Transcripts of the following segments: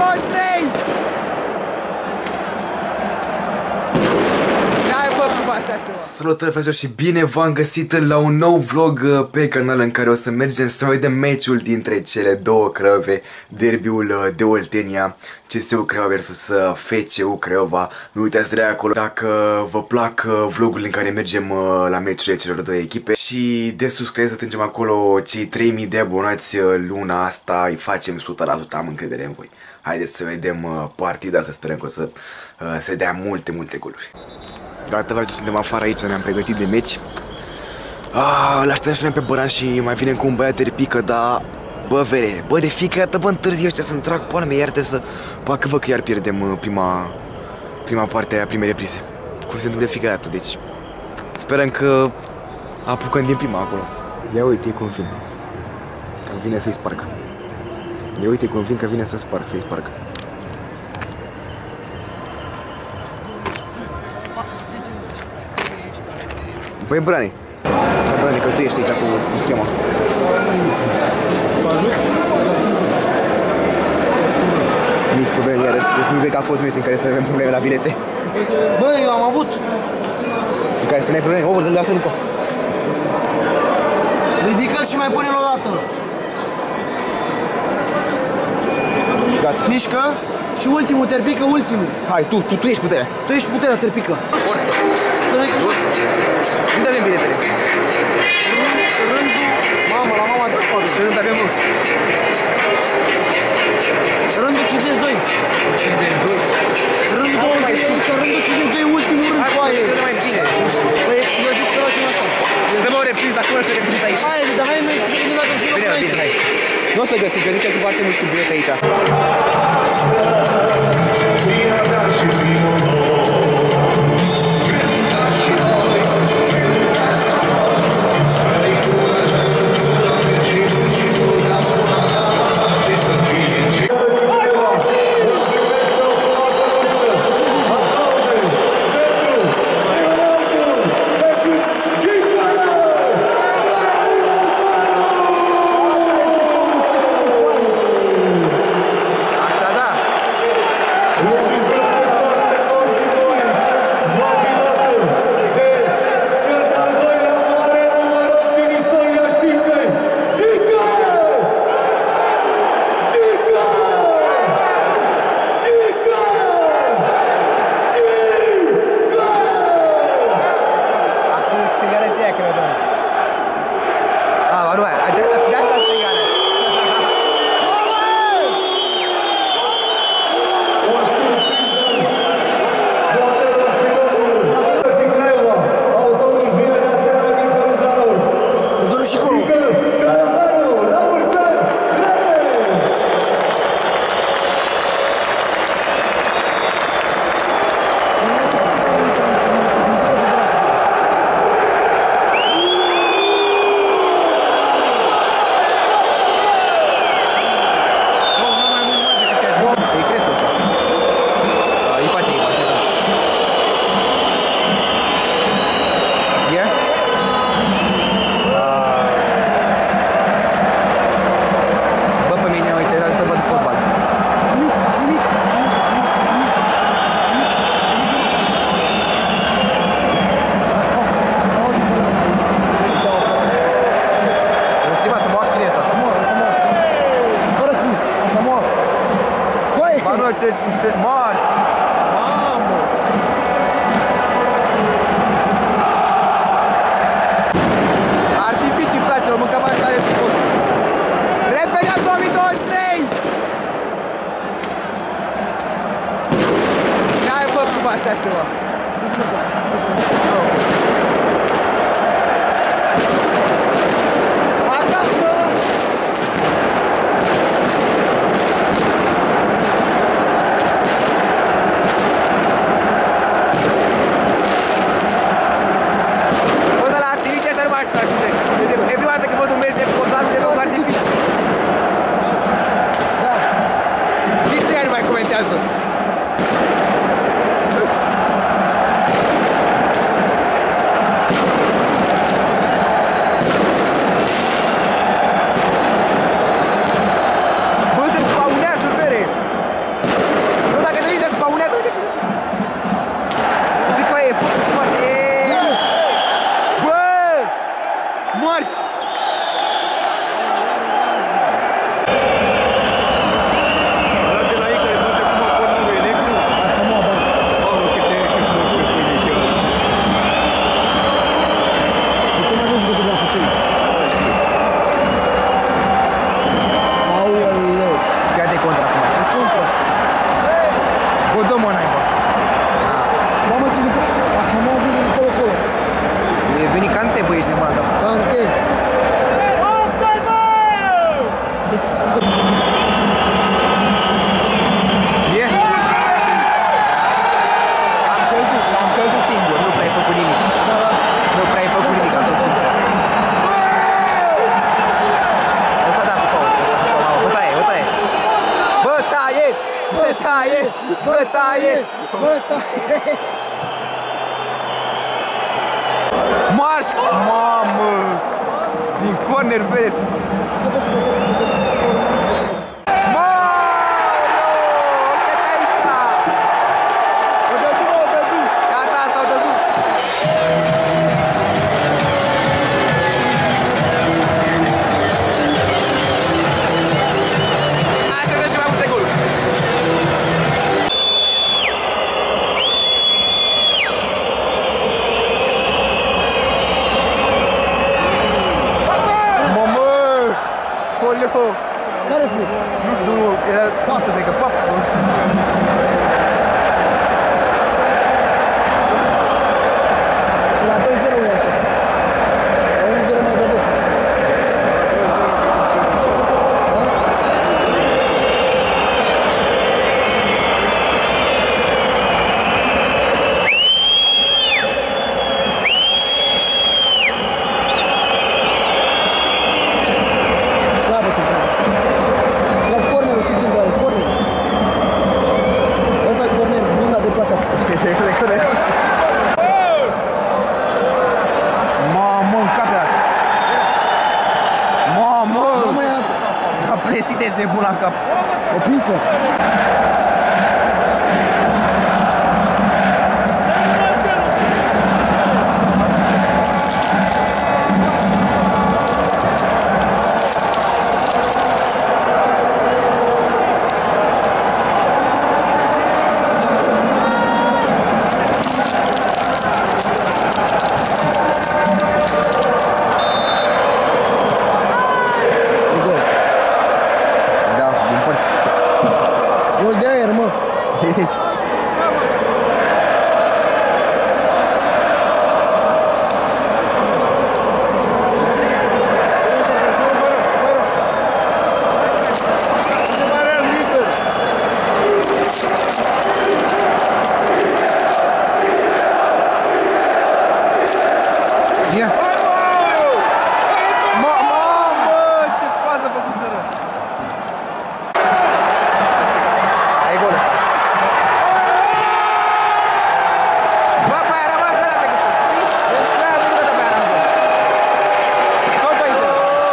2023! Salutări, fraților, și bine v-am găsit la un nou vlog pe canal în care o să mergem să vedem meciul dintre cele două Craiove, derbiul de Oltenia, CSU Craiova versus FCU Craiova. Nu uitați de acolo dacă vă plac vlogurile în care mergem la meciurile celor două echipe și de sus să atingem acolo cei 3000 de abonați luna asta, îi facem 100%, am încredere în voi. Haideți să vedem partida, să sperăm că o să se dea multe goluri. Gata, vă suntem afară aici, ne-am pregătit de meci. Îl așteptăm și noi pe Băran și mai vinem cu un băiat terpică, dar... Bă, vere, bă, de fiecare dată, bă, întârzi ăștia să-mi trag poale mea, iar să... Parcă văd că iar pierdem prima parte a primei reprize. Cum se întâmplă de fiecare dată, deci... Sperăm că apucăm din prima acolo. Ia uite, e confirm că vine să-i spargă. Ia uite, confirm că vine să-i spargă. Băi, Brani, că tu ești aici cu schema. Mici probleme iarăși, deci nu cred că a fost meci în care să avem probleme la bilete. Băi, eu am avut. În care să ne ai probleme, over, dă-l asta, Ridică-l și mai pune-l o dată. Gata. Mișcă și ultimul, terpică, ultimul. Hai, tu ești puterea. Tu ești puterea, terpică. Forță. Să ne jos. Unde avem biletele? Rândul, mamă, la mama de acolo. Ce rând avem, mă? Rândul 52. 52. Rândul 52, ultimul rând cu aia. Hai, mai bine. Păi, eu zic să facem așa. Dăm o repriză, acum să repriză aici. Hai, dar hai, mai bine dacă să Bine, bine, hai. Nu o să găsim, că zic că sunt foarte mulți cu bilete aici. Mars! Mamă! Artificii, fraților, mâncăm așa tare frumos. Referat 2023! N-ai făcut cum așa ceva. Nu-ți mă joc, nu-ți mă joc. Acasă! Bătaie! Bătaie! Bătaie! Marș! Mamă! Din corner vede. Care flut? Nu știu, era pasă, cred că papă sau... La 2-0 uite. La 1-0 mai vorbesc. Slabă centrală. Trap cornerul, ce centrală? Corner. Ăsta e corner bun, dar deplasat. Mamă, în capea! Mamă! Nu mai iată. A plestit, ești nebun la cap. O prinsă. Da, din părți. Gol de aer, mă. Ia! Mamă, ce fază a făcut Sără! Ai gol ăsta. Bă, pe aia rămas ăla de gândă. Ce aia de gândă pe aia rămas? Tot 2-0.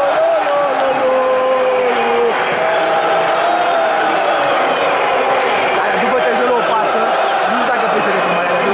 Aia, după te jură o pasă, nu știu dacă pe ce mai are.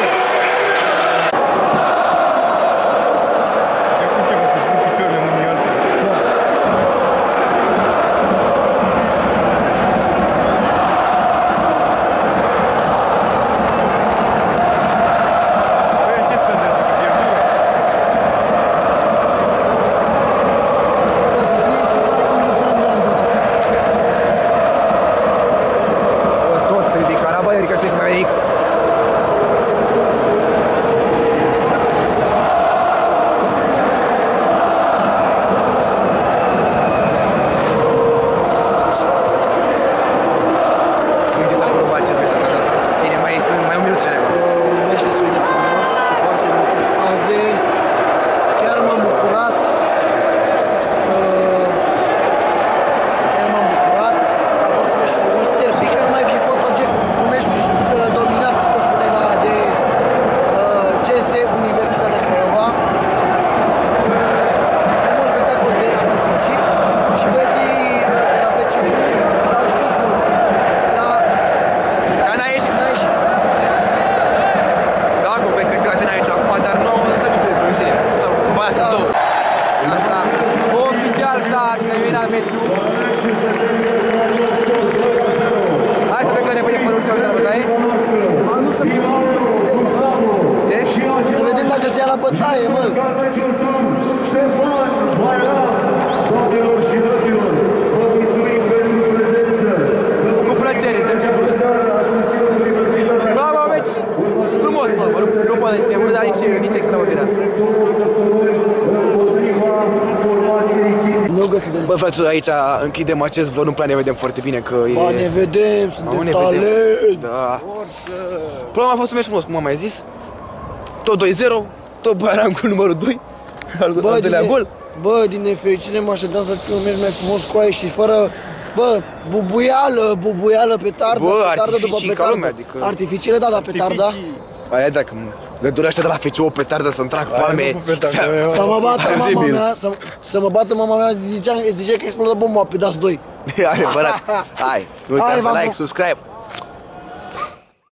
la bătaie, mă! Cu plăcere, te-am cerut. Bravo, meci! Frumos, mă! Nu poate fi mult, dar nici extraordinar. Bă, fraților, aici închidem acest vlog, nu prea ne vedem foarte bine, că e... Ba, ne vedem, suntem talent! Da. Până a fost un meci frumos, cum am mai zis. Tot 2-0, tot Baran cu numărul 2. Al doilea gol. Bă, din nefericire mă așteptam să fie un meci mai frumos cu aia și fără Bă, bubuială, petardă, Bă, petardă după artificii ca petardă. lumea, adică... Artificiile, da, petarda. Aia dacă le dorește de la FC o petardă să-mi trag palme. Să mă bată mama mea, să mă bată mama mea, zicea că explodă bomba pe DAS 2. E adevărat. Hai, nu uitați de like, subscribe.